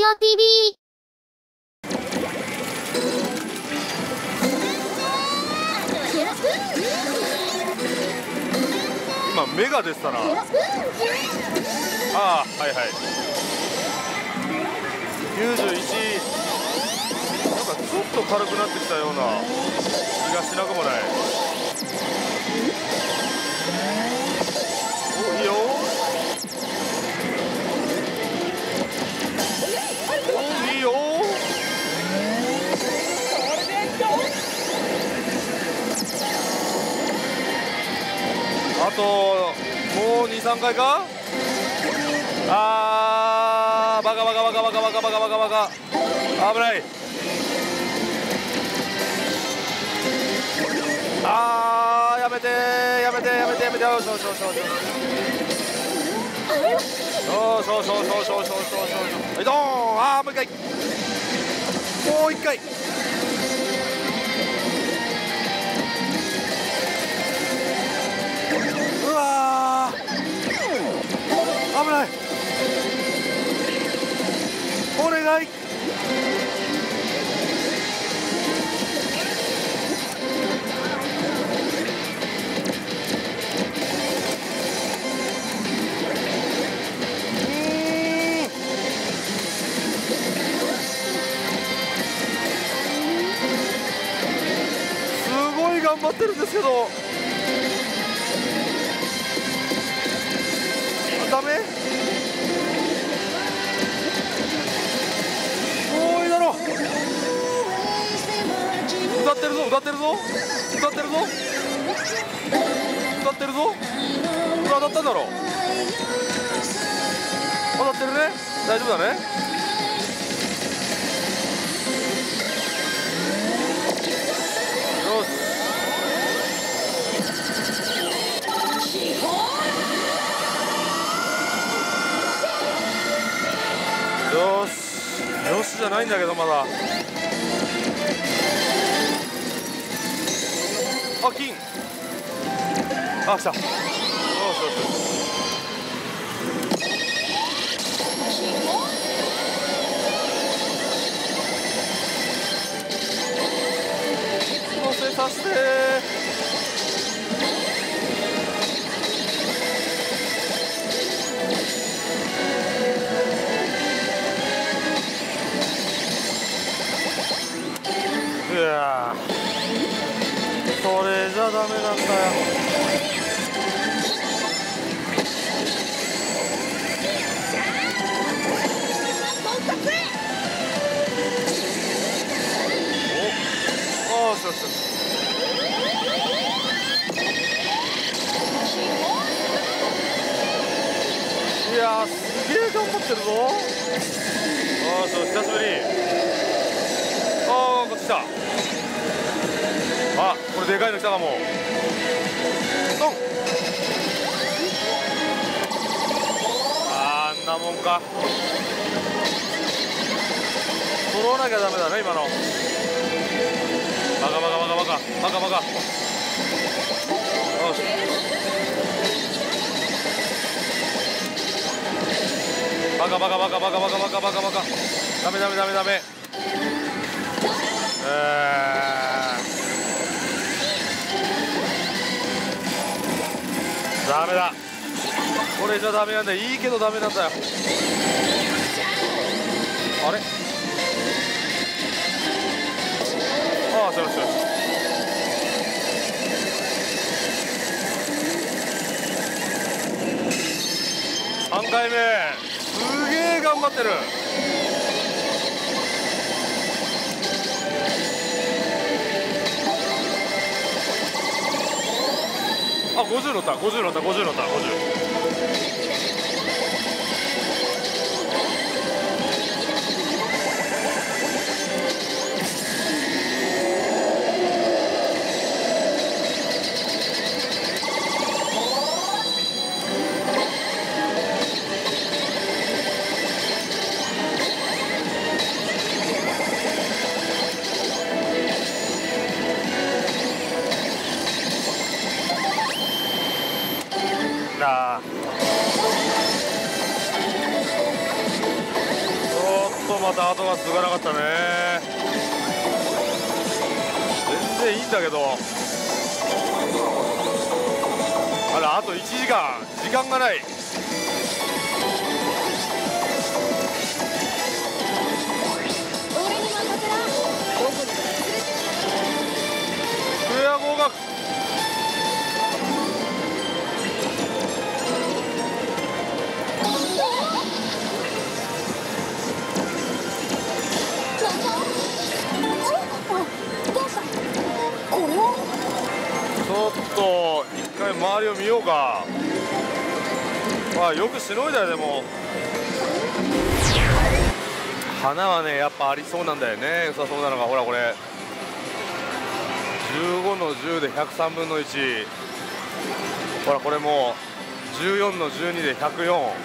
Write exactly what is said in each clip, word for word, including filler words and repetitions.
オ ティーブイ。 今目が出てたな。ああ、はいはい。きゅうじゅういち、なんかちょっと軽くなってきたような気がしなくもない。お、いいよ。お、いいよ。あともうにさんかいか。あー、バカバカバカバカバカバカバカバカ、危ない。あー、やめてやめてやめてやめて、そうそうそうそうそうそうそうそうそうそうそうそうそう、はい、ドーン。あー、もう一回、もう一回。うわー、危ない、お願い。すごい頑張ってるんですけど、ダメ。もういいだろ。歌ってるぞ歌ってるぞ歌ってるぞ歌ってるぞ。これ当たったんだろう。当たってるね。大丈夫だね。よし。よしよしじゃないんだけど、まだ。あ、金。あ、来た。よしよしよし。乗せさせてー。いやー、それじゃダメなんだよ。お、あー、そうそう。いやー、すげえ頑張ってるぞ。あー、そう、久しぶり。あー、こっち来た。あ、これでかいの来たかも。ドン。あー、あんなもんか。取らなきゃダメだね、今の。バカバカバカバカバカバカ。よし。バカバカバカバカバカバカバカバカ。ダメダメダメダメ。えー、ダメだ。これじゃダメなんだよ。いいけどダメなんだよ。あれ、ああ、そうそう。さんかいめ、すげえ頑張ってる。あ、ごじゅう乗ったごじゅう乗ったごじゅう乗ったごじゅう。なあ、 スタートが続かなかったね。全然いいんだけど、あらあといちじかん、時間がない。クレア合格。ちょっと一回周りを見ようか。まあよくしのいだよ。でも花はねやっぱありそうなんだよね。良さそうなのがほらこれじゅうごのじゅうでひゃくさんぶんのいち、ほらこれもじゅうよんのじゅうにでひゃくよん。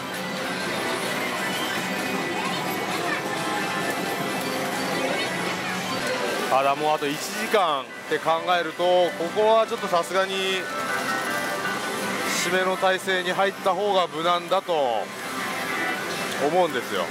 あらもうあといちじかんって考えると、ここはちょっとさすがに締めの体勢に入った方が無難だと思うんですよ。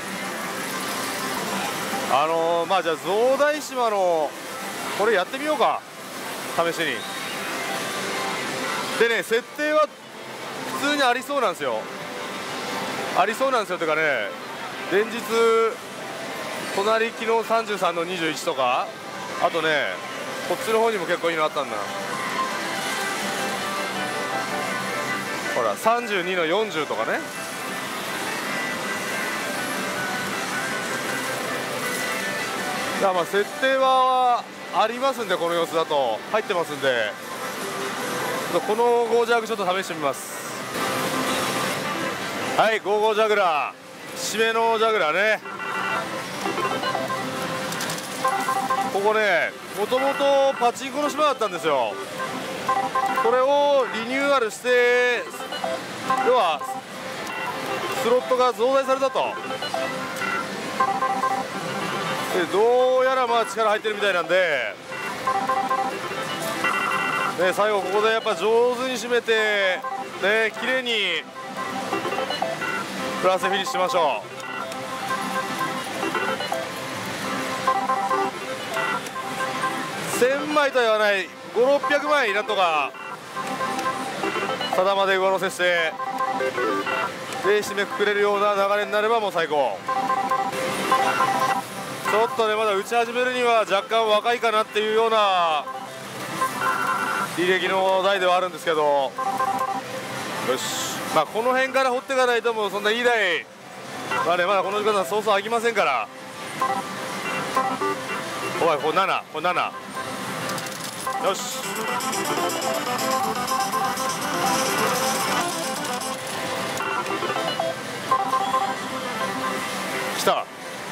あのー、まあじゃあ象大島のこれやってみようか、試しに。でね、設定は普通にありそうなんですよ。ありそうなんですよというかね、連日隣昨日さんじゅうさんのにじゅういちとか、あとねこっちの方にも結構いいのあったんだ。ほらさんじゅうにのよんじゅうとかね。だからまあ設定はありますんで、この様子だと入ってますんで、このゴージャグちょっと試してみます。はい、ゴーゴージャグラー、締めのジャグラーね。ここねもともとパチンコの島だったんですよ。これをリニューアルして、要はスロットが増大されたと。でどうやらまあ力入ってるみたいなんで、ね、最後ここでやっぱ上手に締めてね、綺麗にプラスフィニッシュしましょう。せんまいとは言わない、ごひゃくろっぴゃくまいなんとか定まで上乗せして、で締めくくれるような流れになればもう最高。ちょっとねまだ打ち始めるには若干若いかなっていうような履歴の台ではあるんですけど、よし、まあこの辺から掘っていかないともうそんないい台まあね、まだこの時間はそうそう飽きませんから。おいこれなな、これなな、よし。来た。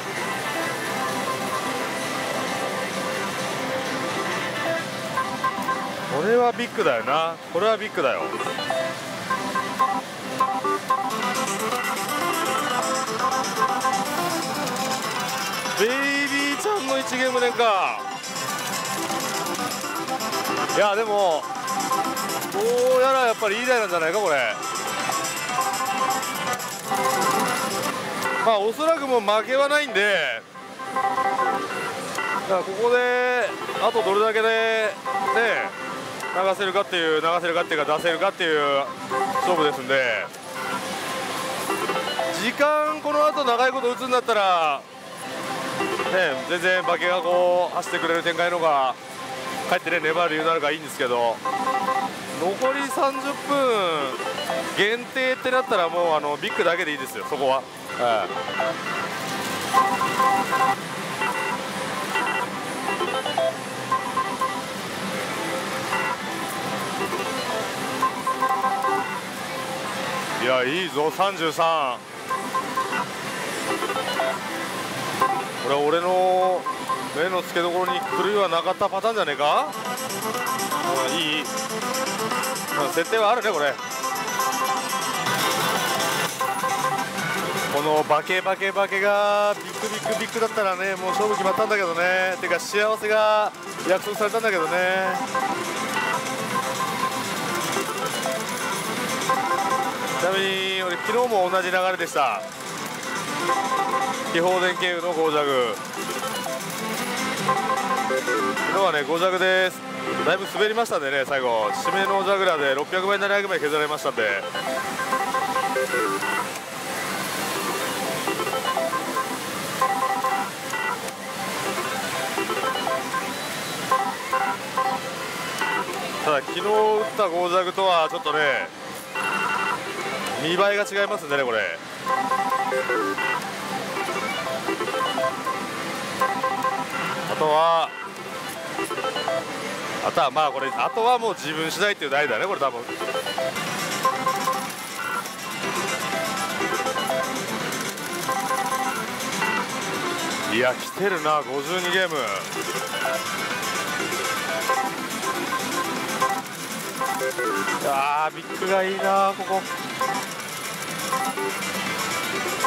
これはビッグだよな、これはビッグだよ。ベイビーちゃんのいちゲーム連か。いやでもどうやらやっぱりいい台なんじゃないかこれ。まあおそらくもう負けはないんで、だからここであとどれだけでね流せるかっていう流せるかっていうか出せるかっていう勝負ですんで、時間この後長いこと打つんだったらね全然馬券がこう走ってくれる展開のがかえってね粘る理由になるからいいんですけど、残りさんじゅっぷん限定ってなったらもうあのビッグだけでいいですよそこは。はい、いやいいぞさんじゅうさん。これは俺の目の付けどころに狂いはなかったパターンじゃねえか。うん、いい、まあ、設定はあるねこれ。このバケバケバケがビッグビッグビッグだったらねもう勝負決まったんだけどね。てか幸せが約束されたんだけどね。ちなみに俺昨日も同じ流れでした。 気泡電経由のゴージャグ。昨日はねゴージャグでだいぶ滑りましたんでね、最後締めのジャグラーでろっぴゃくばいななひゃくばい削られましたんで、ただ昨日打ったゴージャグとはちょっとね見栄えが違いますんでね、これ。あとはあとはまあこれあとはもう自分次第っていう台だね、これ多分。いや来てるな、ごじゅうにゲーム。あービッグがいいなここ。